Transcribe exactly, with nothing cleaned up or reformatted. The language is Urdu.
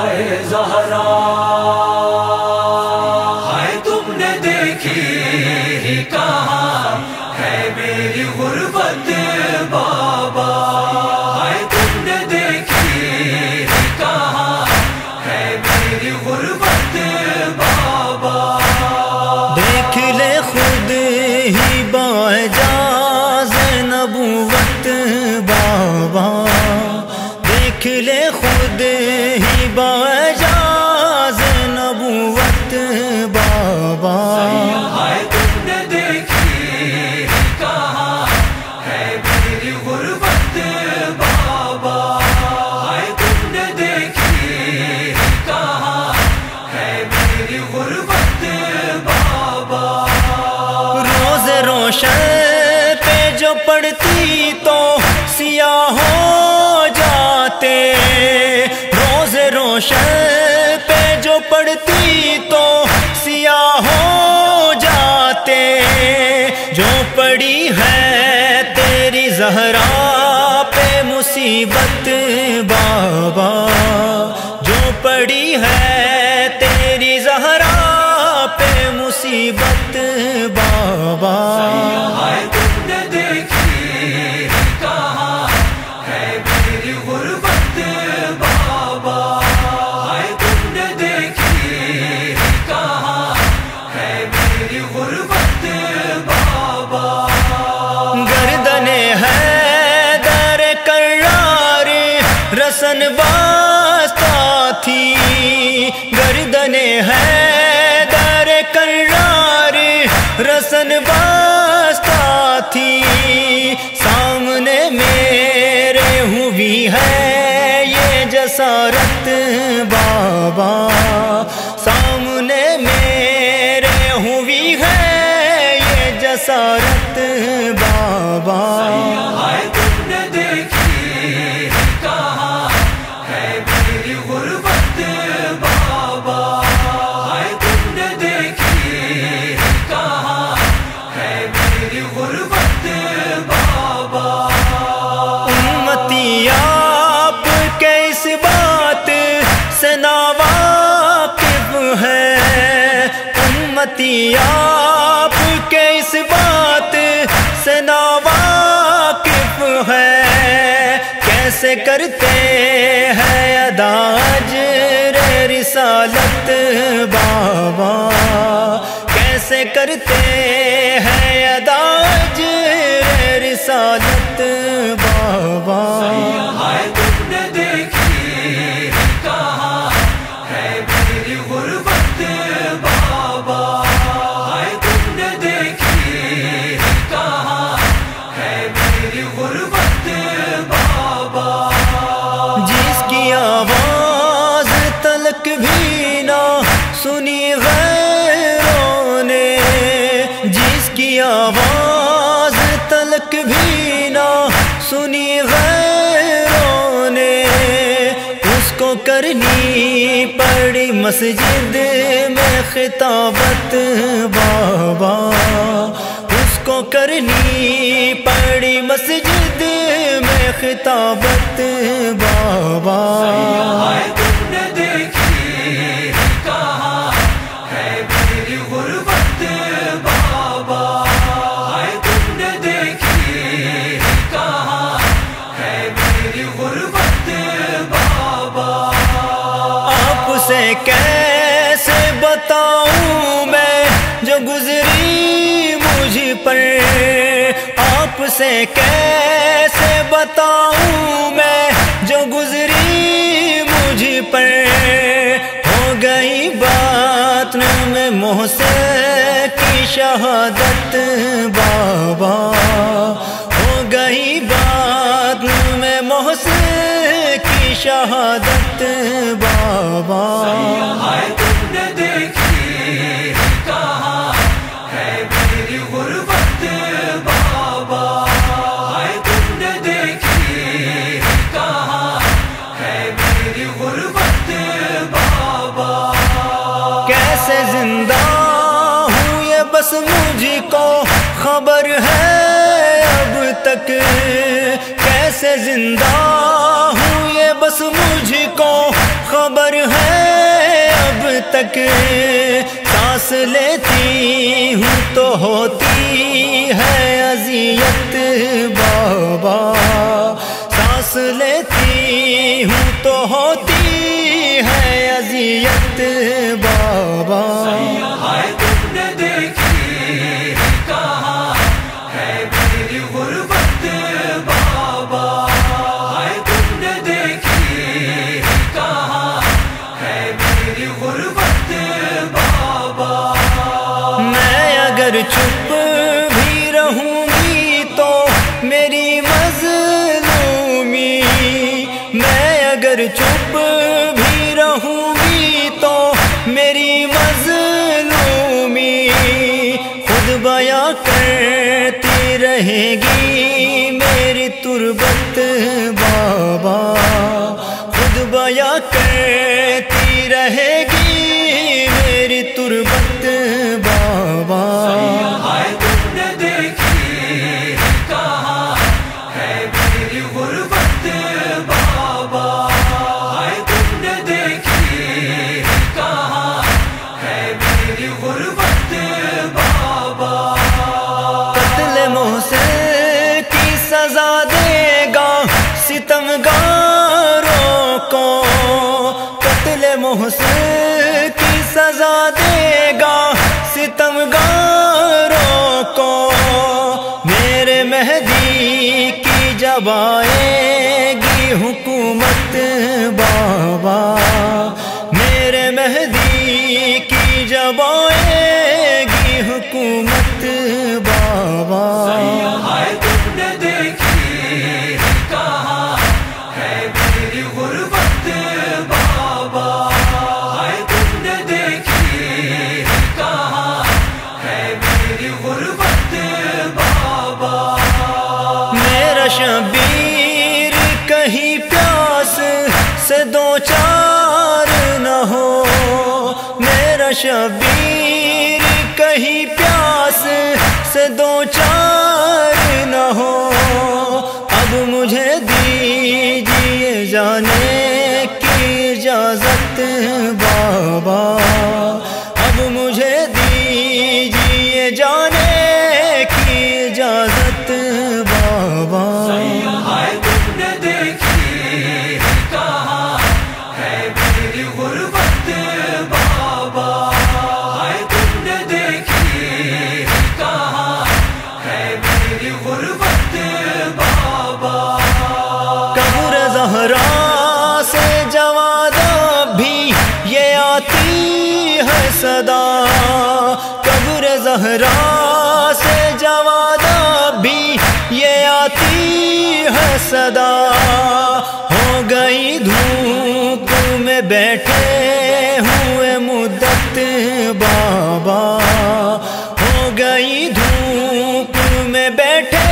ہائے زہرا ہائے تم نے دیکھی ہی کہاں ہے میری غربت بابا، ہائے تم نے دیکھی ہی کہاں ہے میری غربت بابا۔ دیکھ لے خود ہی باعجاز نبوت بابا، دیکھ لے خود ہی باعجاز نبوت بابا۔ ہائے تم نے دیکھی کہاں ہے میری غربت بابا، ہائے تم نے دیکھی کہاں ہے میری غربت بابا۔ روز روشن پہ جو پڑتی تو سیاہ ہو جاتے، روز روشن پہ جو پڑتی تو سیاہ ہو جاتے، جو پڑی ہے تیری زہرا پہ مصیبت بابا، جو پڑی ہے تیری زہرا پہ مصیبت بابا۔ ہائے تم نے دیکھی کہاں ہے میری غربت بابا، ہائے تم نے دیکھی کہاں ہے میری غربت بابا۔ گردن ہے در کرار رسن واسطہ تھی، گردن ہے در کرار رسن واسطہ تھی، سامنے میرے ہوئی ہے یہ جسارت بابا، سامنے میرے ہوئی ہے یہ جسارت بابا۔ ہائے تم نے دیکھی کہاں ہے میری غربت بابا، ہائے تم نے دیکھی کہاں ہے میری غربت بابا۔ امتی آپ کے اس بات سے ناواقف ہے، امتی آپ کے اس بات سے ناواقف ہے، کیسے کرتے ہیں ادا اجر رسالت بابا، کیسے کرتے ہیں ادا اجر رسالت بابا۔ ہائے تم نے دیکھی کہاں ہے میری غربت بابا، ہائے تم نے دیکھی کہاں ہے میری غربت بابا۔ جس کی آواز تلک بھی نہ سنی غیروں نے، جس کی آواز تلک بھی نہ سنی غیروں نے، اس کو کرنی پڑی مسجد میں خطابت بابا، اس کو کرنی پڑی مسجد میں خطابت بابا۔ ہائے تم نے دیکھی کہاں ہے میری غربت بابا، ہائے تم نے دیکھی کہاں ہے میری غربت بابا۔ آپ سے کیسے بتاؤں میں جو گزری مجھ پر، آپ سے کیسے بتاؤں میں جو گزری مجھ پر، ہو گئی باطن میں محسن کی شہادت بابا، ہو گئی باطن میں محسن کی شہادت بابا۔ ہائے تم نے دیکھی کہاں ہے میری غربت بابا، ہائے تم نے دیکھی کہاں ہے میری غربت بابا۔ کیسے زندہ ہوں یہ بس مجھ کو خبر ہے اب تک، کیسے زندہ ہوں یہ بس مجھ کو خبر ہے ایک سانس لیتی ہوں تو ہوتی ہے اذیت بابا، سانس لیتی ہوں تو ہوتی ہے اذیت بابا۔ ہائے تم نے دیکھی کہاں ہے میری غربت بابا، ہائے تم نے دیکھی کہاں ہے میری غربت بابا۔ میں اگر چپ بھی رہوں گی تو میری مظلومی، میں اگر چپ بھی رہوں گی تو میری مظلومی خود بیاں کرتی رہے گی میری تربت بابا، خود بیاں کرتی رہے گی میری تربت بابا۔ ہائے تم نے دیکھی کہاں ہے میری غربت بابا، ہائے تم نے دیکھی کہاں ہے میری غربت بابا۔ قتل محسن کی سزا دے گا ستمگاروں کو، قتل محسن کی سزا دے گا ستمگاروں کو، میرے مہدی کی جب آئے گی حکومت بابا، میرے مہدی کی جب آئے گی حکومت بابا۔ ہائے تم نے دیکھی کہاں ہے میری غربت بابا، ہائے تم نے دیکھی کہاں ہے میری غربت بابا۔ میرا شبیر کہیں پیاس سے دو چار نہ ہو، میرا شبیر کہیں پیاس سے دو چار نہ ہو، اب مجھے دیجیے جانے کی اجازت بابا، اب مجھے دیجیے جانے کی اجازت بابا۔ ہائے تم نے دیکھی کہاں ہے میری غربت بابا، ہائے تم نے دیکھی کہاں ہے میری غربت بابا۔ قبر زہرا سے جواد بھی یہ آتی ہے صدا، قبر زہرا سے جواد بھی یہ آتی ہے صدا، ہو گئی دھوپ میں بیٹھے ہوئے مدت بابا، ہو گئی دھوپ میں بیٹھے